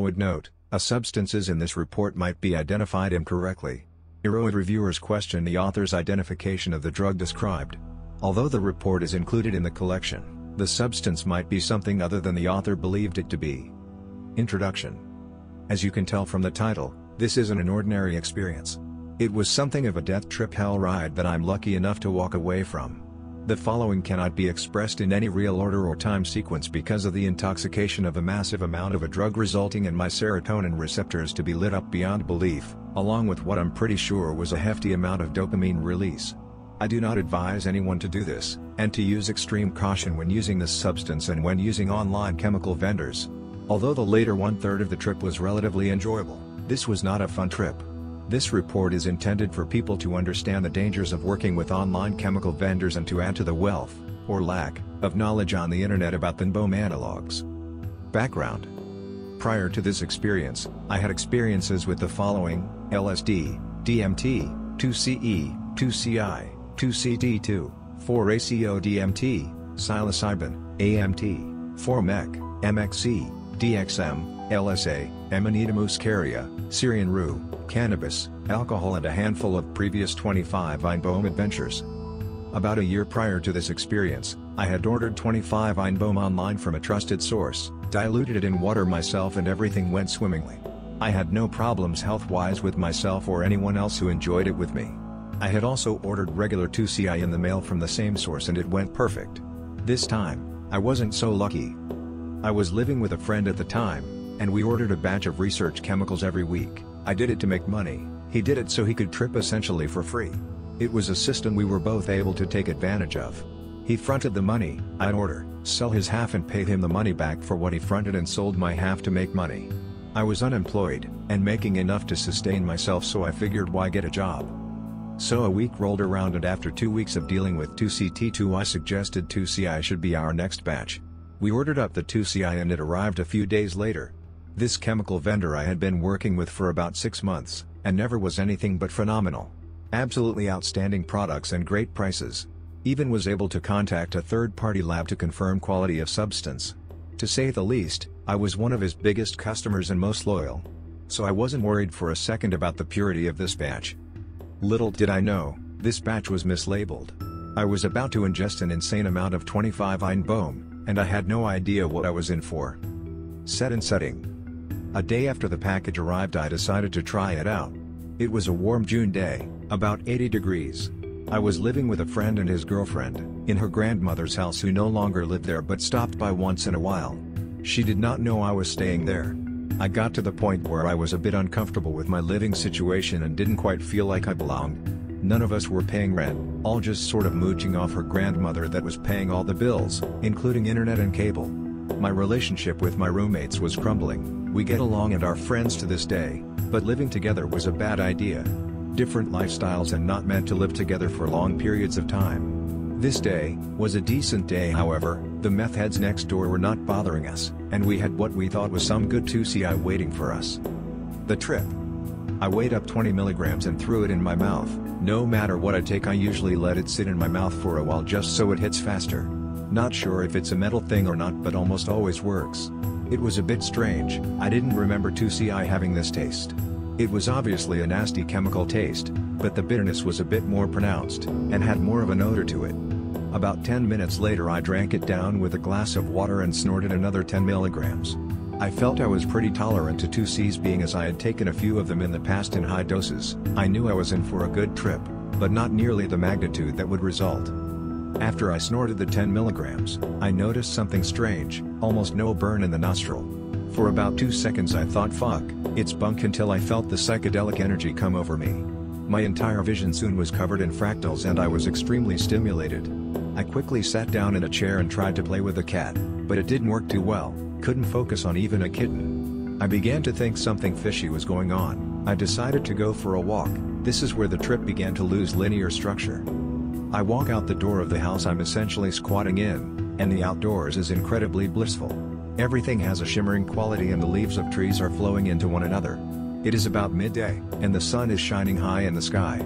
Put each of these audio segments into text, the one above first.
would note, substances in this report might be identified incorrectly. Eroid reviewers question the author's identification of the drug described. Although the report is included in the collection, the substance might be something other than the author believed it to be. Introduction. As you can tell from the title, this isn't an ordinary experience. It was something of a death trip hell ride that I'm lucky enough to walk away from. The following cannot be expressed in any real order or time sequence because of the intoxication of a massive amount of a drug resulting in my serotonin receptors to be lit up beyond belief, along with what I'm pretty sure was a hefty amount of dopamine release. I do not advise anyone to do this, and to use extreme caution when using this substance and when using online chemical vendors. Although the later one-third of the trip was relatively enjoyable, this was not a fun trip. This report is intended for people to understand the dangers of working with online chemical vendors and to add to the wealth, or lack, of knowledge on the internet about the NBOME analogs. Background. Prior to this experience, I had experiences with the following: LSD, DMT, 2CE, 2CI, 2CD2, 4-ACO-DMT, psilocybin, AMT, 4-MEC, MXC, DXM, LSA, Amanita muscaria, Syrian rue, cannabis, alcohol and a handful of previous 25 Einbohm adventures. About a year prior to this experience, I had ordered 25 Einbohm online from a trusted source, diluted it in water myself and everything went swimmingly. I had no problems health-wise with myself or anyone else who enjoyed it with me. I had also ordered regular 2CI in the mail from the same source and it went perfect. This time, I wasn't so lucky. I was living with a friend at the time, and we ordered a batch of research chemicals every week. I did it to make money, he did it so he could trip essentially for free. It was a system we were both able to take advantage of. He fronted the money, I'd order, sell his half and pay him the money back for what he fronted and sold my half to make money. I was unemployed, and making enough to sustain myself, so I figured why get a job. So a week rolled around and after 2 weeks of dealing with 2CT2 I suggested 2CI should be our next batch. We ordered up the 2CI and it arrived a few days later. This chemical vendor I had been working with for about 6 months, and never was anything but phenomenal. Absolutely outstanding products and great prices. Even was able to contact a third-party lab to confirm quality of substance. To say the least, I was one of his biggest customers and most loyal. So I wasn't worried for a second about the purity of this batch. Little did I know, this batch was mislabeled. I was about to ingest an insane amount of 25 Einbohm, and I had no idea what I was in for. Set and setting. A day after the package arrived I decided to try it out. It was a warm June day, about 80 degrees. I was living with a friend and his girlfriend, in her grandmother's house who no longer lived there but stopped by once in a while. She did not know I was staying there. I got to the point where I was a bit uncomfortable with my living situation and didn't quite feel like I belonged. None of us were paying rent, all just sort of mooching off her grandmother that was paying all the bills, including internet and cable. My relationship with my roommates was crumbling. We get along and are friends to this day, but living together was a bad idea. Different lifestyles and not meant to live together for long periods of time. This day was a decent day, however. The meth heads next door were not bothering us, and we had what we thought was some good 2CI waiting for us. The trip. I weighed up 20 milligrams and threw it in my mouth. No matter what I take I usually let it sit in my mouth for a while just so it hits faster. Not sure if it's a mental thing or not, but almost always works. It was a bit strange. I didn't remember 2CI having this taste. It was obviously a nasty chemical taste, but the bitterness was a bit more pronounced, and had more of an odor to it. About 10 minutes later I drank it down with a glass of water and snorted another 10 milligrams. I felt I was pretty tolerant to 2Cs being as I had taken a few of them in the past in high doses. I knew I was in for a good trip, but not nearly the magnitude that would result. After I snorted the 10 milligrams, I noticed something strange, almost no burn in the nostril. For about 2 seconds I thought fuck, it's bunk, until I felt the psychedelic energy come over me. My entire vision soon was covered in fractals and I was extremely stimulated. I quickly sat down in a chair and tried to play with the cat, but it didn't work too well, couldn't focus on even a kitten. I began to think something fishy was going on. I decided to go for a walk. This is where the trip began to lose linear structure. I walk out the door of the house I'm essentially squatting in, and the outdoors is incredibly blissful. Everything has a shimmering quality and the leaves of trees are flowing into one another. It is about midday, and the sun is shining high in the sky.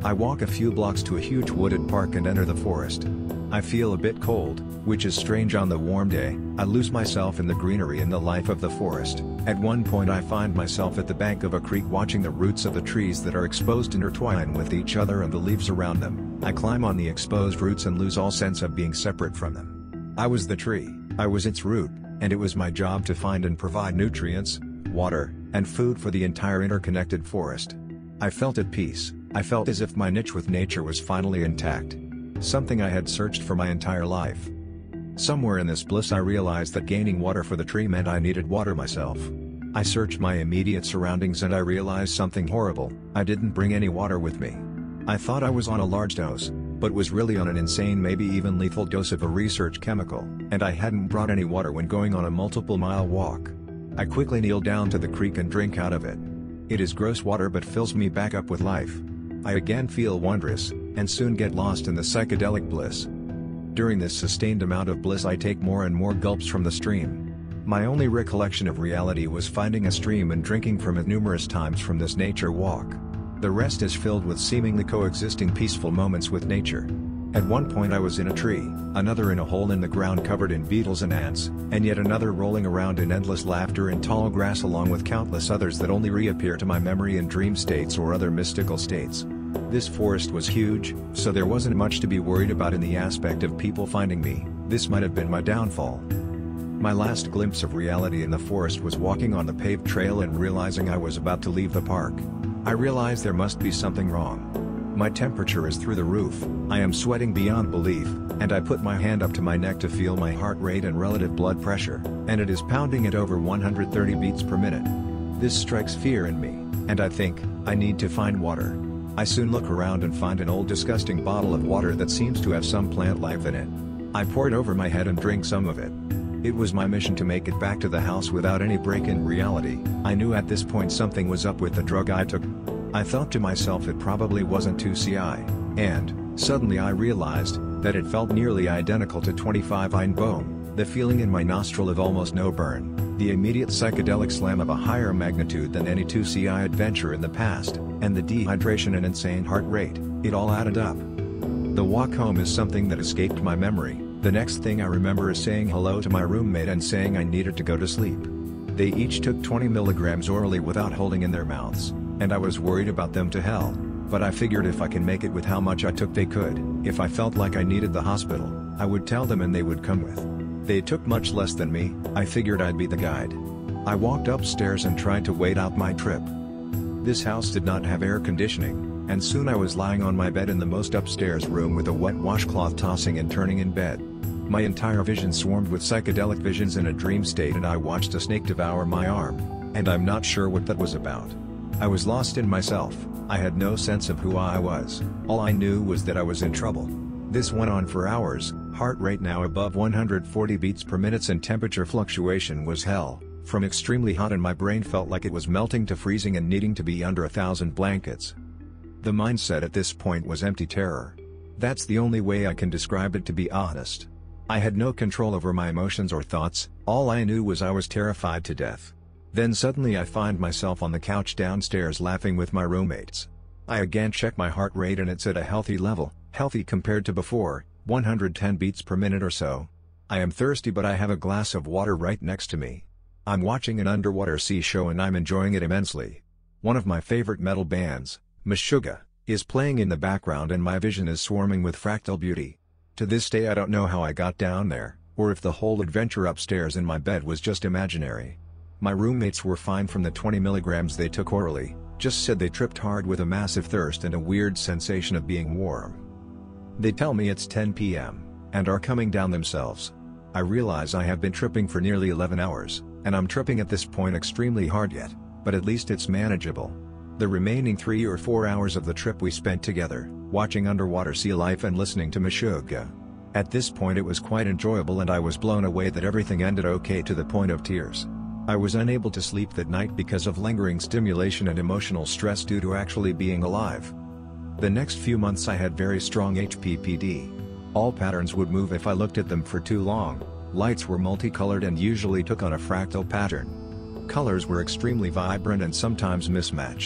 I walk a few blocks to a huge wooded park and enter the forest. I feel a bit cold, which is strange on the warm day. I lose myself in the greenery and the life of the forest. At one point I find myself at the bank of a creek watching the roots of the trees that are exposed intertwine with each other and the leaves around them. I climb on the exposed roots and lose all sense of being separate from them. I was the tree, I was its root, and it was my job to find and provide nutrients, water, and food for the entire interconnected forest. I felt at peace. I felt as if my niche with nature was finally intact. Something I had searched for my entire life. Somewhere in this bliss I realized that gaining water for the tree meant I needed water myself. I searched my immediate surroundings and I realized something horrible. I didn't bring any water with me. I thought I was on a large dose, but was really on an insane, maybe even lethal dose of a research chemical, and I hadn't brought any water when going on a multiple-mile walk. I quickly kneel down to the creek and drink out of it. It is gross water but fills me back up with life. I again feel wondrous, and soon get lost in the psychedelic bliss. During this sustained amount of bliss I take more and more gulps from the stream. My only recollection of reality was finding a stream and drinking from it numerous times from this nature walk. The rest is filled with seemingly coexisting peaceful moments with nature. At one point I was in a tree, another in a hole in the ground covered in beetles and ants, and yet another rolling around in endless laughter in tall grass, along with countless others that only reappear to my memory in dream states or other mystical states. This forest was huge, so there wasn't much to be worried about in the aspect of people finding me. This might have been my downfall. My last glimpse of reality in the forest was walking on the paved trail and realizing I was about to leave the park. I realized there must be something wrong. My temperature is through the roof, I am sweating beyond belief, and I put my hand up to my neck to feel my heart rate and relative blood pressure, and it is pounding at over 130 beats per minute. This strikes fear in me, and I think, I need to find water. I soon look around and find an old disgusting bottle of water that seems to have some plant life in it. I pour it over my head and drink some of it. It was my mission to make it back to the house without any break in reality. I knew at this point something was up with the drug I took. I thought to myself it probably wasn't 2CI, and, suddenly I realized, that it felt nearly identical to 25-Einbohm, the feeling in my nostril of almost no burn, the immediate psychedelic slam of a higher magnitude than any 2CI adventure in the past, and the dehydration and insane heart rate, it all added up. The walk home is something that escaped my memory. The next thing I remember is saying hello to my roommate and saying I needed to go to sleep. They each took 20 milligrams orally without holding in their mouths, and I was worried about them to hell, but I figured if I can make it with how much I took they could. If I felt like I needed the hospital, I would tell them and they would come with. They took much less than me. I figured I'd be the guide. I walked upstairs and tried to wait out my trip. This house did not have air conditioning, and soon I was lying on my bed in the most upstairs room with a wet washcloth tossing and turning in bed. My entire vision swarmed with psychedelic visions in a dream state, and I watched a snake devour my arm, and I'm not sure what that was about. I was lost in myself. I had no sense of who I was. All I knew was that I was in trouble. This went on for hours. Heart rate now above 140 beats per minute and temperature fluctuation was hell, from extremely hot and my brain felt like it was melting to freezing and needing to be under 1,000 blankets. The mindset at this point was empty terror. That's the only way I can describe it, to be honest. I had no control over my emotions or thoughts. All I knew was I was terrified to death. Then suddenly I find myself on the couch downstairs laughing with my roommates. I again check my heart rate and it's at a healthy level, healthy compared to before, 110 beats per minute or so. I am thirsty but I have a glass of water right next to me. I'm watching an underwater sea show and I'm enjoying it immensely. One of my favorite metal bands, Meshuggah, is playing in the background and my vision is swarming with fractal beauty. To this day I don't know how I got down there, or if the whole adventure upstairs in my bed was just imaginary. My roommates were fine from the 20 milligrams they took orally, just said they tripped hard with a massive thirst and a weird sensation of being warm. They tell me it's 10 p.m., and are coming down themselves. I realize I have been tripping for nearly 11 hours, and I'm tripping at this point extremely hard yet, but at least it's manageable. The remaining 3 or 4 hours of the trip we spent together, watching underwater sea life and listening to Meshuggah. At this point it was quite enjoyable and I was blown away that everything ended okay to the point of tears. I was unable to sleep that night because of lingering stimulation and emotional stress due to actually being alive. The next few months I had very strong HPPD. All patterns would move if I looked at them for too long, lights were multicolored and usually took on a fractal pattern. Colors were extremely vibrant and sometimes mismatched.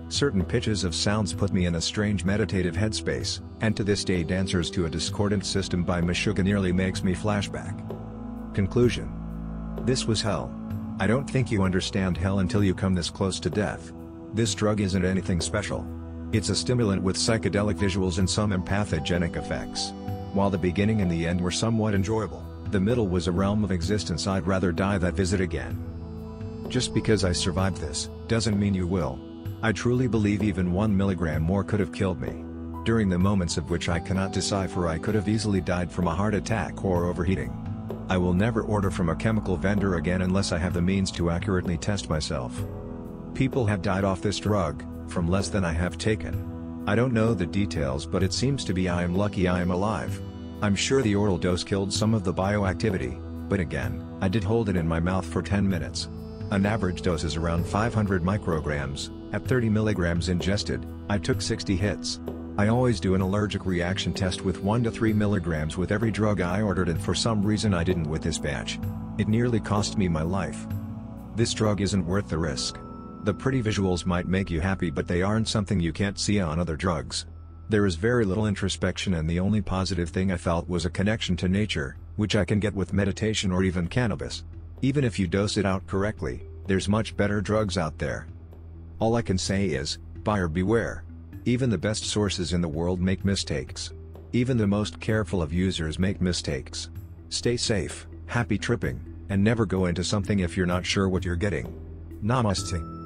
Certain pitches of sounds put me in a strange meditative headspace, and to this day Dancers to a Discordant System by Meshuggah nearly makes me flashback. Conclusion. This was hell. I don't think you understand hell until you come this close to death. This drug isn't anything special. It's a stimulant with psychedelic visuals and some empathogenic effects. While the beginning and the end were somewhat enjoyable, the middle was a realm of existence I'd rather die than visit again. Just because I survived this, doesn't mean you will. I truly believe even 1 milligram more could have killed me. During the moments of which I cannot decipher, I could have easily died from a heart attack or overheating. I will never order from a chemical vendor again unless I have the means to accurately test myself. People have died off this drug, from less than I have taken. I don't know the details, but it seems to be I am lucky I am alive. I'm sure the oral dose killed some of the bioactivity, but again, I did hold it in my mouth for 10 minutes. An average dose is around 500 micrograms. At 30 milligrams ingested, I took 60 hits. I always do an allergic reaction test with 1 to 3 milligrams with every drug I ordered, and for some reason I didn't with this batch. It nearly cost me my life. This drug isn't worth the risk. The pretty visuals might make you happy, but they aren't something you can't see on other drugs. There is very little introspection, and the only positive thing I felt was a connection to nature, which I can get with meditation or even cannabis. Even if you dose it out correctly, there's much better drugs out there. All I can say is, buyer beware. Even the best sources in the world make mistakes. Even the most careful of users make mistakes. Stay safe, happy tripping, and never go into something if you're not sure what you're getting. Namaste.